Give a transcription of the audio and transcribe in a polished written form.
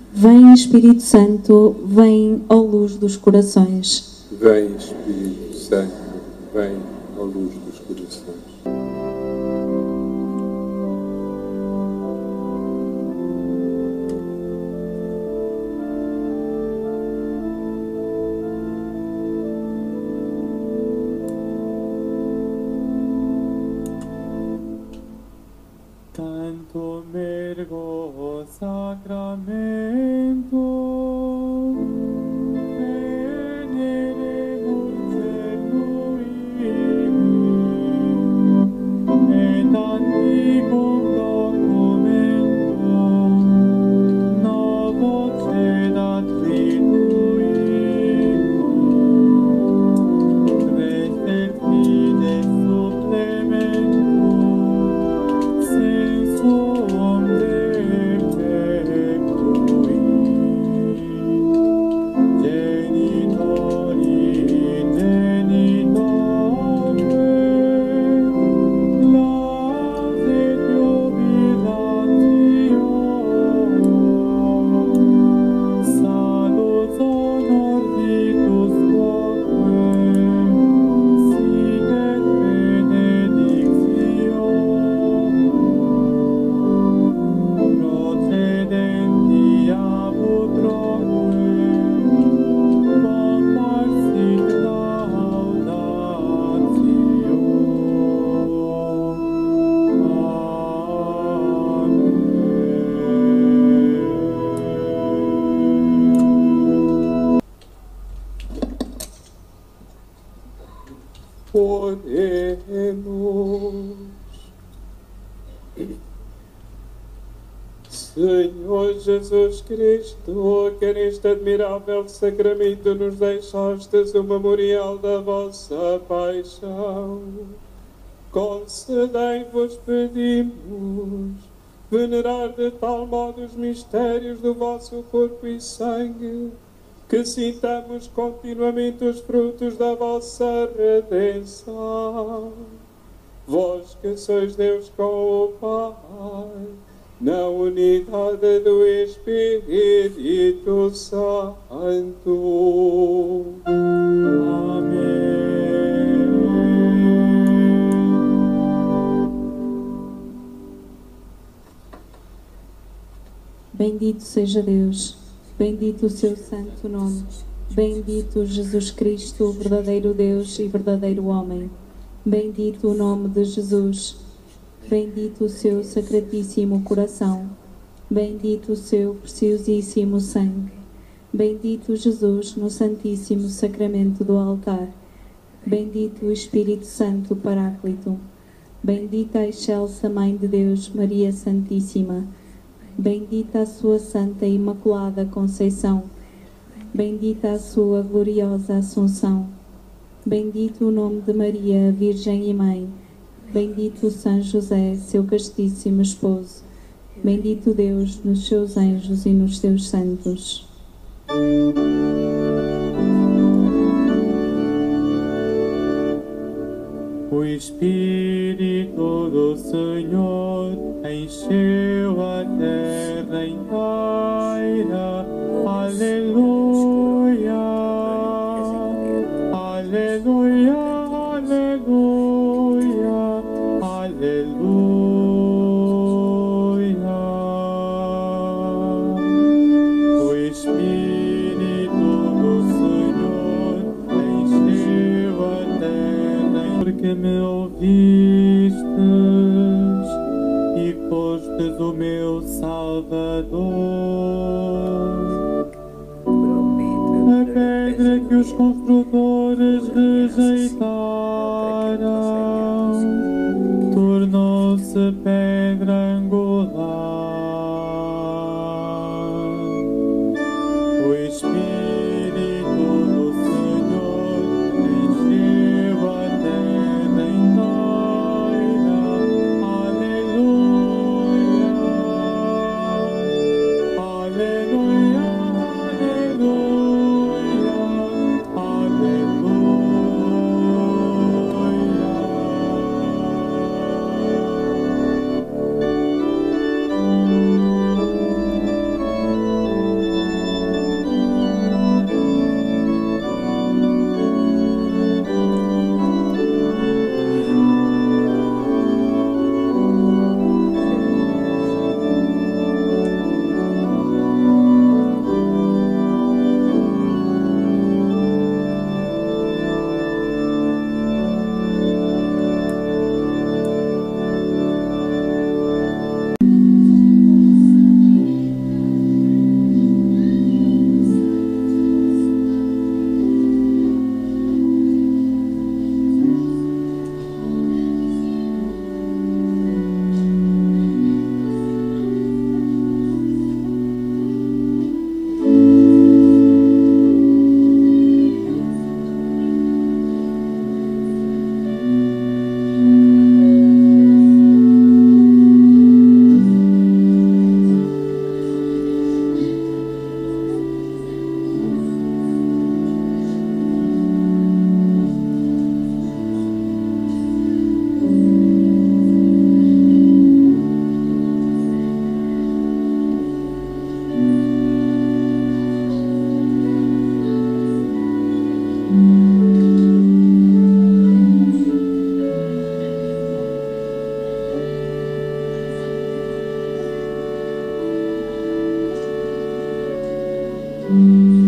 Vem Espírito Santo, vem, ó luz dos corações. Vem Espírito Santo, vem, ó luz dos corações. Tanto mergo sacramento, veneremus celui, et anticum documento, novo cedat tritui, crescet fides supplementum, sensum defectui, genitori genitore, laudet jubilatio, salus honor vitus quoque, sit et benedictio, procedenti apud roque, comparsit laudatio. Oremos. Senhor Jesus Cristo, que neste admirável sacramento nos deixastes o memorial da vossa paixão, concedei-vos, pedimos, venerar de tal modo os mistérios do vosso corpo e sangue, que sintamos continuamente os frutos da vossa redenção. Vós que sois Deus com o Pai, na unidade do Espírito Santo. Bendito seja Deus, bendito o seu santo nome, bendito Jesus Cristo, o verdadeiro Deus e verdadeiro homem. Bendito o nome de Jesus, bendito o seu sacratíssimo coração, bendito o seu preciosíssimo sangue, bendito Jesus no santíssimo sacramento do altar, bendito o Espírito Santo Paráclito, bendita a excelsa Mãe de Deus, Maria Santíssima, bendita a sua Santa e Imaculada Conceição, bendita a sua gloriosa Assunção, bendito o nome de Maria, Virgem e Mãe, bendito São José, seu castíssimo esposo, bendito Deus nos seus anjos e nos seus santos. O Espírito do Senhor encheu a terra inteira. Aleluia, aleluia, aleluia, aleluia. O Espírito do Senhor encheu a terra, porque me ouvistes e fostes o meu Salvador. A pedra que os construtores rejeitaram tornou-se pedra angular. O Espírito do Senhor encheu a terra inteira. Aleluia, aleluia, aleluia, aleluia. Aleluia.